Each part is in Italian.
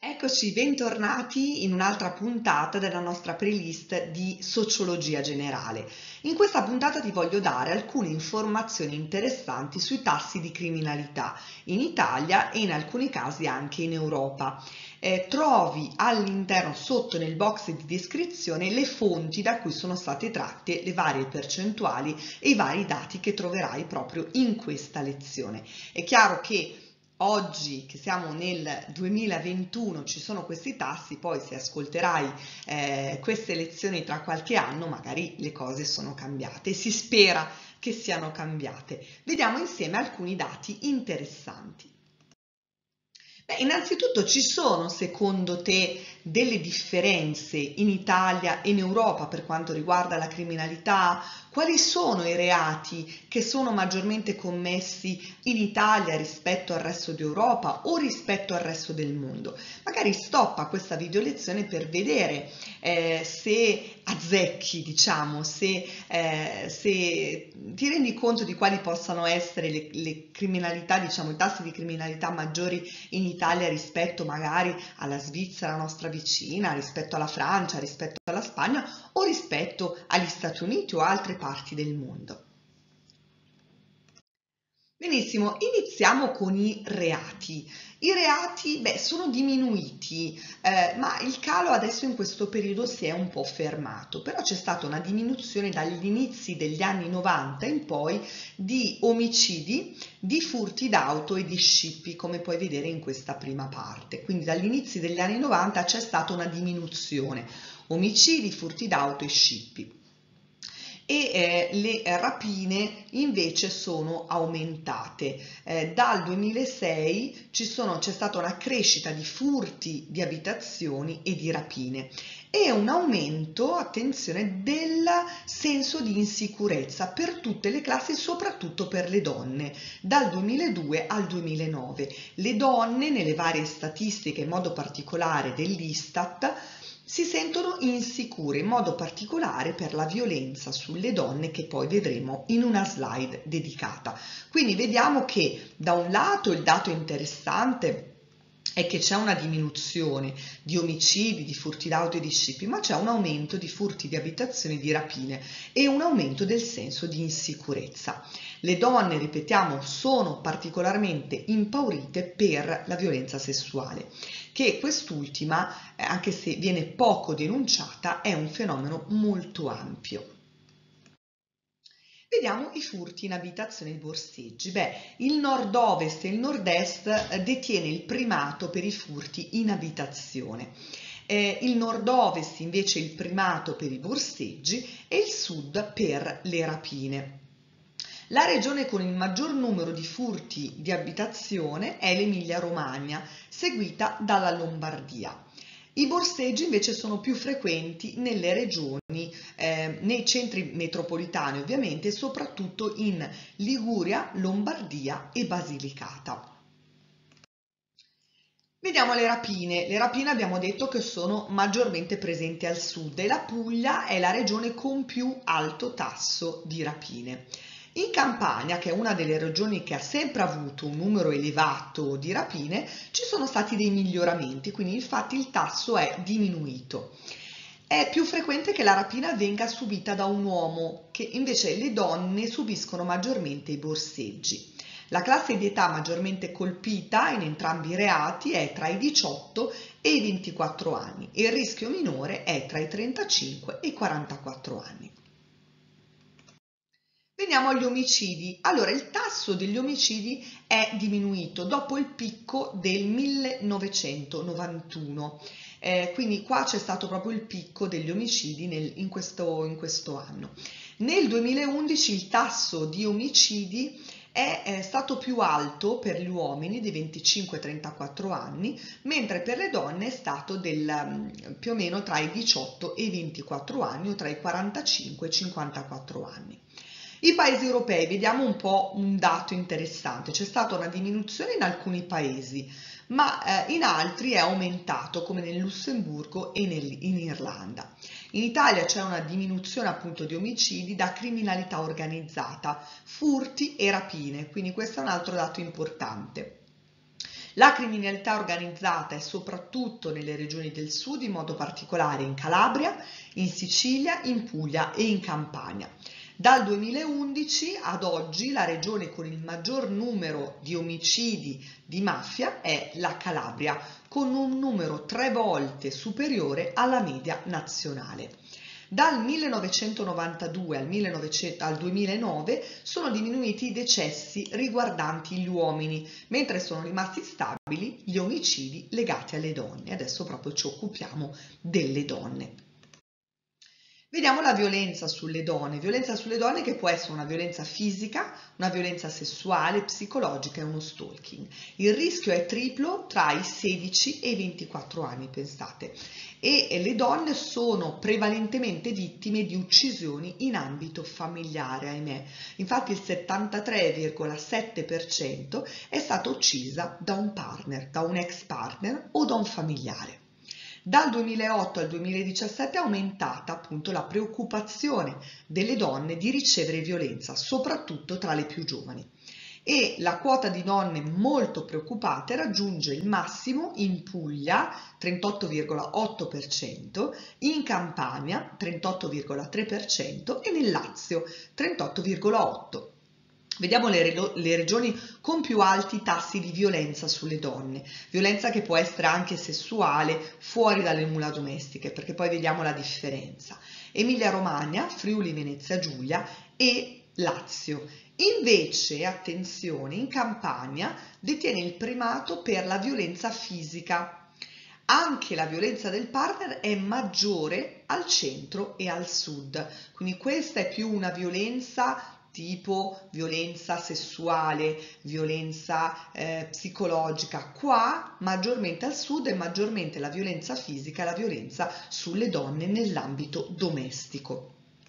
Eccoci, bentornati in un'altra puntata della nostra playlist di sociologia generale. In questa puntata ti voglio dare alcune informazioni interessanti sui tassi di criminalità in Italia e in alcuni casi anche in Europa. Trovi all'interno, sotto nel box di descrizione, le fonti da cui sono state tratte le varie percentuali e i vari dati che troverai proprio in questa lezione. È chiaro che oggi, che siamo nel 2021, ci sono questi tassi, poi se ascolterai queste lezioni tra qualche anno, magari le cose sono cambiate. Si spera che siano cambiate. Vediamo insieme alcuni dati interessanti. Beh, innanzitutto ci sono, secondo te, delle differenze in Italia e in Europa per quanto riguarda la criminalità? Quali sono i reati che sono maggiormente commessi in Italia rispetto al resto d'Europa o rispetto al resto del mondo? Magari stoppa questa video lezione per vedere se azzecchi, diciamo, se ti rendi conto di quali possano essere le criminalità, diciamo, i tassi di criminalità maggiori in Italia rispetto magari alla Svizzera, nostra vicina, rispetto alla Francia, rispetto alla Spagna o rispetto agli Stati Uniti o altre parti del mondo. Benissimo, iniziamo con i reati. I reati, sono diminuiti, ma il calo adesso in questo periodo si è un po' fermato, però c'è stata una diminuzione dagli inizi degli anni 90 in poi di omicidi, di furti d'auto e di scippi, come puoi vedere in questa prima parte. Quindi dagli inizi degli anni 90 c'è stata una diminuzione, omicidi, furti d'auto e scippi. Le rapine invece sono aumentate. Dal 2006 c'è stata una crescita di furti di abitazioni e di rapine e un aumento, attenzione, del senso di insicurezza per tutte le classi, soprattutto per le donne, dal 2002 al 2009. Le donne, nelle varie statistiche, in modo particolare dell'Istat, si sentono insicure, in modo particolare per la violenza sulle donne, che poi vedremo in una slide dedicata. Quindi vediamo che da un lato il dato interessante è che c'è una diminuzione di omicidi, di furti d'auto e di scippi, ma c'è un aumento di furti di abitazioni e di rapine e un aumento del senso di insicurezza. Le donne, ripetiamo, sono particolarmente impaurite per la violenza sessuale, che quest'ultima, anche se viene poco denunciata, è un fenomeno molto ampio. Vediamo i furti in abitazione e i borseggi. Il nord-ovest e il nord-est detiene il primato per i furti in abitazione. Il nord-ovest invece il primato per i borseggi e il sud per le rapine. La regione con il maggior numero di furti di abitazione è l'Emilia-Romagna, seguita dalla Lombardia. I borseggi invece sono più frequenti nelle regioni, nei centri metropolitani ovviamente, soprattutto in Liguria, Lombardia e Basilicata. Vediamo le rapine. Le rapine abbiamo detto che sono maggiormente presenti al sud e la Puglia è la regione con più alto tasso di rapine. In Campania, che è una delle regioni che ha sempre avuto un numero elevato di rapine, ci sono stati dei miglioramenti, quindi infatti il tasso è diminuito. È più frequente che la rapina venga subita da un uomo, che invece le donne subiscono maggiormente i borseggi. La classe di età maggiormente colpita in entrambi i reati è tra i 18 e i 24 anni e il rischio minore è tra i 35 e i 44 anni. Veniamo agli omicidi. Allora, il tasso degli omicidi è diminuito dopo il picco del 1991. Quindi qua c'è stato proprio il picco degli omicidi in questo anno. Nel 2011 il tasso di omicidi è stato più alto per gli uomini di 25-34 anni, mentre per le donne è stato più o meno tra i 18 e i 24 anni o tra i 45 e i 54 anni. I paesi europei, vediamo un po' un dato interessante, c'è stata una diminuzione in alcuni paesi, ma in altri è aumentato, come nel Lussemburgo e in Irlanda. In Italia c'è una diminuzione appunto di omicidi da criminalità organizzata, furti e rapine, quindi questo è un altro dato importante. La criminalità organizzata è soprattutto nelle regioni del sud, in modo particolare in Calabria, in Sicilia, in Puglia e in Campania. Dal 2011 ad oggi la regione con il maggior numero di omicidi di mafia è la Calabria, con un numero 3 volte superiore alla media nazionale. Dal 1992 al 2009 sono diminuiti i decessi riguardanti gli uomini, mentre sono rimasti stabili gli omicidi legati alle donne. Adesso proprio ci occupiamo delle donne. Vediamo la violenza sulle donne che può essere una violenza fisica, una violenza sessuale, psicologica e uno stalking. Il rischio è triplo tra i 16 e i 24 anni, pensate, e le donne sono prevalentemente vittime di uccisioni in ambito familiare, ahimè. Infatti il 73,7% è stata uccisa da un partner, da un ex partner o da un familiare. Dal 2008 al 2017 è aumentata appunto la preoccupazione delle donne di ricevere violenza, soprattutto tra le più giovani. E la quota di donne molto preoccupate raggiunge il massimo in Puglia, 38,8%, in Campania, 38,3% e nel Lazio, 38,8%. Vediamo le regioni con più alti tassi di violenza sulle donne, violenza che può essere anche sessuale fuori dalle mura domestiche, perché poi vediamo la differenza. Emilia-Romagna, Friuli-Venezia Giulia e Lazio. Invece, attenzione, in Campania detiene il primato per la violenza fisica. Anche la violenza del partner è maggiore al centro e al sud, quindi questa è più una violenza tipo violenza sessuale, violenza psicologica. Qua maggiormente al sud è maggiormente la violenza fisica, la violenza sulle donne nell'ambito domestico.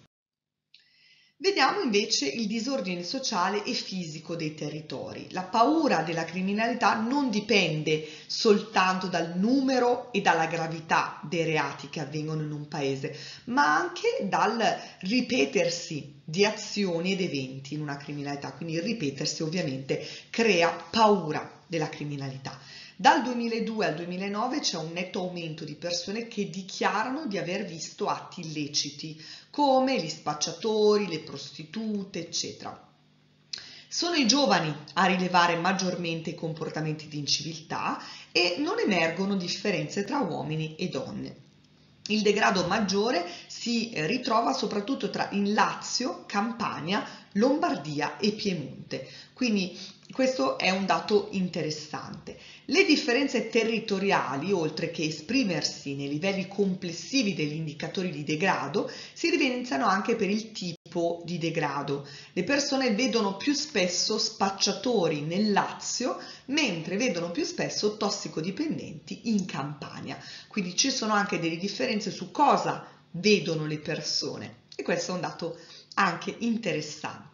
Vediamo invece il disordine sociale e fisico dei territori. La paura della criminalità non dipende soltanto dal numero e dalla gravità dei reati che avvengono in un paese, ma anche dal ripetersi di azioni ed eventi in una criminalità. Quindi il ripetersi ovviamente crea paura della criminalità. Dal 2002 al 2009 c'è un netto aumento di persone che dichiarano di aver visto atti illeciti, come gli spacciatori, le prostitute, eccetera. Sono i giovani a rilevare maggiormente i comportamenti di inciviltà e non emergono differenze tra uomini e donne. Il degrado maggiore si ritrova soprattutto in Lazio, Campania, Lombardia e Piemonte. Quindi questo è un dato interessante. Le differenze territoriali, oltre che esprimersi nei livelli complessivi degli indicatori di degrado, si evidenziano anche per il tipo di degrado. Le persone vedono più spesso spacciatori nel Lazio, mentre vedono più spesso tossicodipendenti in Campania. Quindi ci sono anche delle differenze su cosa vedono le persone e questo è un dato anche interessante.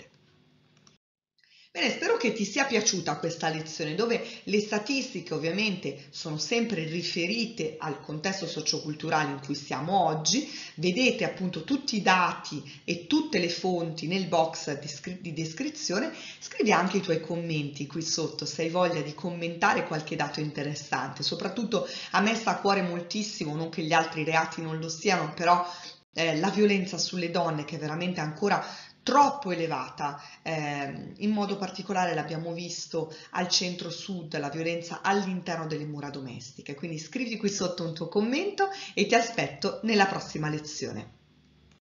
Bene, spero che ti sia piaciuta questa lezione dove le statistiche ovviamente sono sempre riferite al contesto socioculturale in cui siamo oggi. Vedete appunto tutti i dati e tutte le fonti nel box di descrizione. Scrivi anche i tuoi commenti qui sotto se hai voglia di commentare qualche dato interessante. Soprattutto a me sta a cuore moltissimo, non che gli altri reati non lo siano, però la violenza sulle donne che è veramente ancora troppo elevata, in modo particolare l'abbiamo visto al centro-sud, la violenza all'interno delle mura domestiche. Quindi scrivi qui sotto un tuo commento e ti aspetto nella prossima lezione.